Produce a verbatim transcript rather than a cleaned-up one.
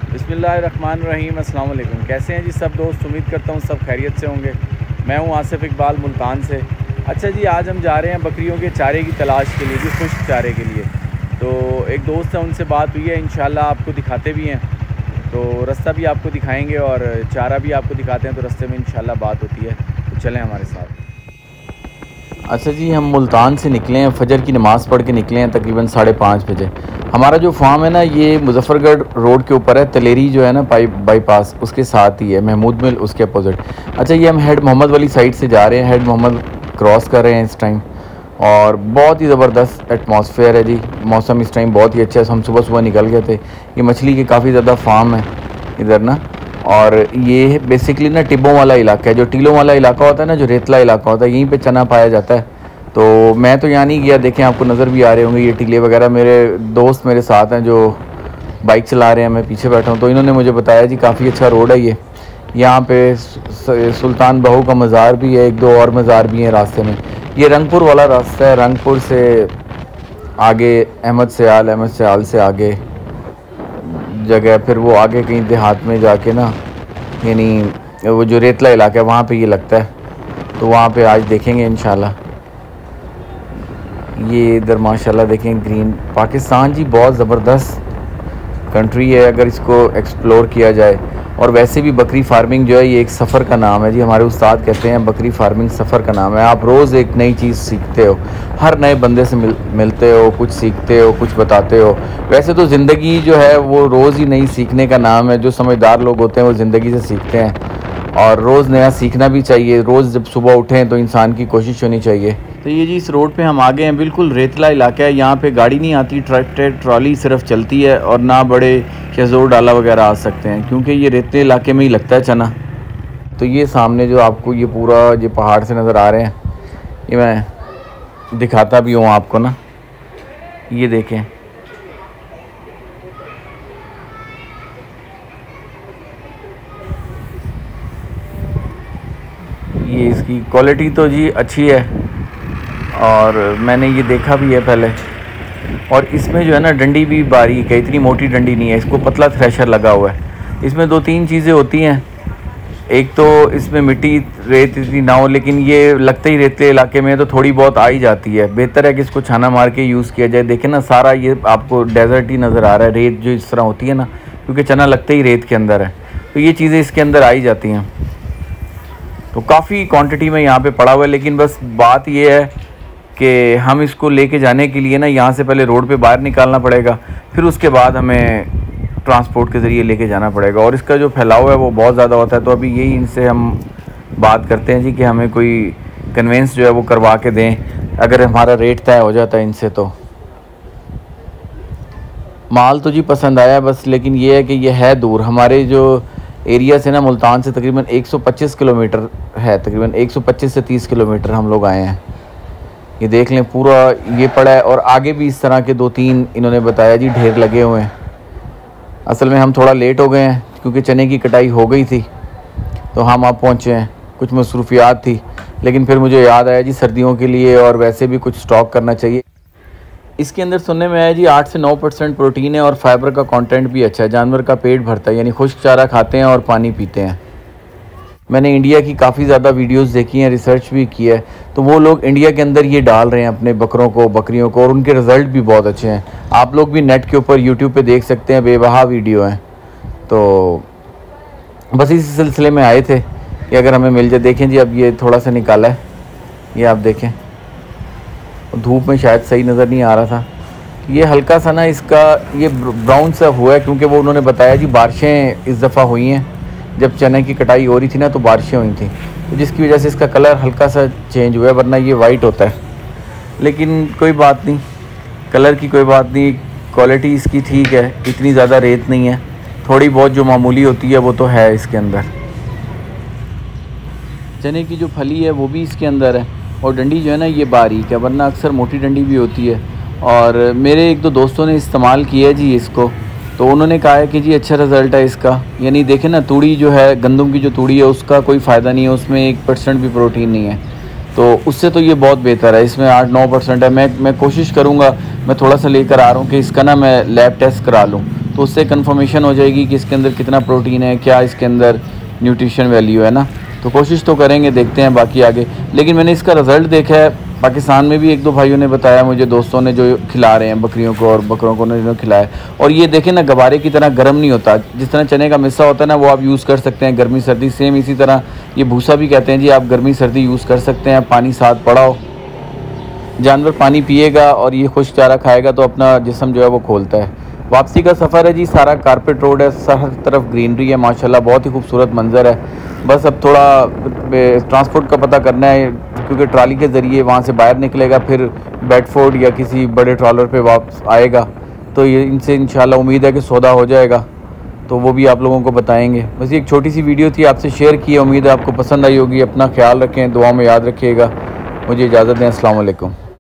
बिस्मिल्लाहिर्रहमानिर्रहीम, अस्सलाम वालेकुम। कैसे हैं जी सब दोस्त? उम्मीद करता हूँ सब खैरियत से होंगे। मैं हूँ आसिफ इकबाल मुल्तान से। अच्छा जी, आज हम जा रहे हैं बकरियों के चारे की तलाश के लिए जी, खुश्क चारे के लिए। तो एक दोस्त है, उनसे बात हुई है, इंशाल्लाह आपको दिखाते भी हैं, तो रास्ता भी आपको दिखाएंगे और चारा भी आपको दिखाते हैं, तो रास्ते में इंशाल्लाह बात होती है। तो चलें हमारे साथ। अच्छा जी, हम मुल्तान से निकले हैं, फजर की नमाज़ पढ़ के निकले हैं तकरीबन साढ़े पाँच बजे। हमारा जो फार्म है ना, ये मुजफ्फरगढ़ रोड के ऊपर है, तलेरी जो है ना पाइप बाईपास, उसके साथ ही है, महमूद मिल उसके अपोजिट। अच्छा, ये हम हेड मोहम्मद वाली साइड से जा रहे हैं, हेड मोहम्मद क्रॉस कर रहे हैं इस टाइम, और बहुत ही ज़बरदस्त एटमॉस्फेयर है जी। मौसम इस टाइम बहुत ही अच्छा है। हम सुबह सुबह निकल गए थे। ये मछली के काफ़ी ज़्यादा फार्म है इधर ना, और ये बेसिकली ना टिब्बों वाला इलाका है। जो टीलों वाला इलाका होता है ना, जो रेतला इलाका होता है, यहीं पे चना पाया जाता है। तो मैं तो यहाँ नहीं गया, देखें आपको नज़र भी आ रहे होंगे ये टीले वगैरह। मेरे दोस्त मेरे साथ हैं जो बाइक चला रहे हैं, मैं पीछे बैठा हूँ, तो इन्होंने मुझे बताया जी काफ़ी अच्छा रोड है ये। यहाँ पे सुल्तान बहू का मज़ार भी है, एक दो और मज़ार भी हैं रास्ते में। ये रंगपुर वाला रास्ता है, रंगपुर से आगे अहमद सयाल, अहमद सयाल से आगे जगह, फिर वो आगे कहीं देहात में जाके ना, यानी वो जो रेतला इलाका है वहाँ पे ये लगता है। तो वहाँ पे आज देखेंगे इंशाल्लाह। ये इधर माशाल्लाह देखें ग्रीन। पाकिस्तान जी बहुत ज़बरदस्त कंट्री है अगर इसको एक्सप्लोर किया जाए। और वैसे भी बकरी फार्मिंग जो है ये एक सफ़र का नाम है जी। हमारे उस्ताद कहते हैं बकरी फार्मिंग सफ़र का नाम है। आप रोज़ एक नई चीज़ सीखते हो, हर नए बंदे से मिल मिलते हो, कुछ सीखते हो, कुछ बताते हो। वैसे तो ज़िंदगी जो है वो रोज़ ही नई सीखने का नाम है। जो समझदार लोग होते हैं वो ज़िंदगी से सीखते हैं, और रोज़ नया सीखना भी चाहिए। रोज़ जब सुबह उठें तो इंसान की कोशिश होनी चाहिए। तो ये जी इस रोड पे हम आ गए हैं, बिल्कुल रेतला इलाका है। यहाँ पे गाड़ी नहीं आती, ट्रैक्टर ट्रॉली सिर्फ चलती है, और ना बड़े शहजोर डाला वगैरह आ सकते हैं, क्योंकि ये रेतले इलाके में ही लगता है चना। तो ये सामने जो आपको ये पूरा ये पहाड़ से नज़र आ रहे हैं, ये मैं दिखाता भी हूँ आपको ना, ये देखें। ये इसकी क्वालिटी तो जी अच्छी है, और मैंने ये देखा भी है पहले। और इसमें जो है ना डंडी भी बारीक है, इतनी मोटी डंडी नहीं है, इसको पतला थ्रेशर लगा हुआ है। इसमें दो तीन चीज़ें होती हैं, एक तो इसमें मिट्टी रेत इतनी ना हो, लेकिन ये लगते ही रेतले इलाके में तो थोड़ी बहुत आ ही जाती है। बेहतर है कि इसको छाना मार के यूज़ किया जाए। देखें ना, सारा ये आपको डेजर्ट ही नज़र आ रहा है, रेत जो इस तरह होती है ना, क्योंकि चना लगते ही रेत के अंदर है, तो ये चीज़ें इसके अंदर आ ही जाती हैं। तो काफ़ी क्वांटिटी में यहाँ पे पड़ा हुआ है, लेकिन बस बात ये है कि हम इसको लेके जाने के लिए ना यहाँ से पहले रोड पे बाहर निकालना पड़ेगा, फिर उसके बाद हमें ट्रांसपोर्ट के ज़रिए लेके जाना पड़ेगा। और इसका जो फैलाव है वो बहुत ज़्यादा होता है। तो अभी यही इनसे हम बात करते हैं जी कि हमें कोई कन्वेंस जो है वो करवा के दें, अगर हमारा रेट तय हो जाता है इनसे। तो माल तो जी पसंद आया बस, लेकिन ये है कि ये है दूर। हमारे जो एरिया से ना, मुल्तान से तकरीबन एक सौ पच्चीस किलोमीटर है, तकरीबन एक सौ पच्चीस से तीस किलोमीटर हम लोग आए हैं। ये देख लें पूरा ये पड़ा है, और आगे भी इस तरह के दो तीन इन्होंने बताया जी ढेर लगे हुए हैं। असल में हम थोड़ा लेट हो गए हैं, क्योंकि चने की कटाई हो गई थी तो हम आप पहुँचे हैं, कुछ मसरूफियात थी। लेकिन फिर मुझे याद आया जी सर्दियों के लिए और वैसे भी कुछ स्टॉक करना चाहिए। इसके अंदर सुनने में आया जी आठ से नौ परसेंट प्रोटीन है, और फाइबर का कंटेंट भी अच्छा है। जानवर का पेट भरता है, यानी खुश्क चारा खाते हैं और पानी पीते हैं। मैंने इंडिया की काफ़ी ज़्यादा वीडियोस देखी हैं, रिसर्च भी की है, तो वो लोग इंडिया के अंदर ये डाल रहे हैं अपने बकरों को, बकरियों को, और उनके रिज़ल्ट भी बहुत अच्छे हैं। आप लोग भी नेट के ऊपर यूट्यूब पे देख सकते हैं, बेबहा वीडियो हैं। तो बस इसी सिलसिले में आए थे कि अगर हमें मिल जाए। देखें जी, अब ये थोड़ा सा निकाला है, ये आप देखें, धूप में शायद सही नज़र नहीं आ रहा था। ये हल्का सा ना इसका ये ब्राउन सा हुआ है, क्योंकि वो उन्होंने बताया जी बारिशें इस दफ़ा हुई हैं, जब चने की कटाई हो रही थी ना तो बारिशें हुई थी, तो जिसकी वजह से इसका कलर हल्का सा चेंज हुआ है, वरना ये वाइट होता है। लेकिन कोई बात नहीं, कलर की कोई बात नहीं, क्वालिटी इसकी ठीक है, इतनी ज़्यादा रेत नहीं है, थोड़ी बहुत जो मामूली होती है वो तो है इसके अंदर। चने की जो फली है वो भी इसके अंदर है, और डंडी जो है ना ये बारीक है, वरना अक्सर मोटी डंडी भी होती है। और मेरे एक दो दोस्तों ने इस्तेमाल किया है जी इसको, तो उन्होंने कहा है कि जी अच्छा रिज़ल्ट है इसका। यानी देखें ना, तूड़ी जो है, गंदम की जो तूड़ी है उसका कोई फ़ायदा नहीं है, उसमें एक परसेंट भी प्रोटीन नहीं है, तो उससे तो ये बहुत बेहतर है। इसमें आठ नौ परसेंट है। मैं मैं कोशिश करूँगा, मैं थोड़ा सा लेकर आ रहा हूँ कि इसका ना मैं लैब टेस्ट करा लूँ, तो उससे कंफर्मेशन हो जाएगी कि इसके अंदर कितना प्रोटीन है, क्या इसके अंदर न्यूट्रिशन वैल्यू है ना। तो कोशिश तो करेंगे, देखते हैं बाकी आगे। लेकिन मैंने इसका रिज़ल्ट देखा है पाकिस्तान में भी, एक दो भाइयों ने बताया मुझे, दोस्तों ने, जो खिला रहे हैं बकरियों को और बकरों को उन्होंने खिलाया। और ये देखें ना, गवारे की तरह गर्म नहीं होता। जिस तरह चने का मिस्सा होता है ना, वो आप यूज़ कर सकते हैं गर्मी सर्दी। सेम इसी तरह ये भूसा भी कहते हैं जी, आप गर्मी सर्दी यूज़ कर सकते हैं। पानी साथ पड़ा हो, जानवर पानी पिएगा और ये खुश्क चारा खाएगा तो अपना जिस्म जो है वो खोलता है। वापसी का सफ़र है जी, सारा कारपेट रोड है, हर तरफ ग्रीनरी है माशाल्लाह, बहुत ही खूबसूरत मंज़र है। बस अब थोड़ा ट्रांसपोर्ट का पता करना है, क्योंकि ट्राली के ज़रिए वहाँ से बाहर निकलेगा, फिर बेडफोर्ड या किसी बड़े ट्रॉलर पे वापस आएगा। तो ये इनसे इंशाल्लाह उम्मीद है कि सौदा हो जाएगा, तो वो भी आप लोगों को बताएंगे। बस एक छोटी सी वीडियो थी, आपसे शेयर की है, उम्मीद है आपको पसंद आई होगी। अपना ख्याल रखें, दुआ में याद रखिएगा। मुझे इजाज़त दें, अस्सलाम वालेकुम।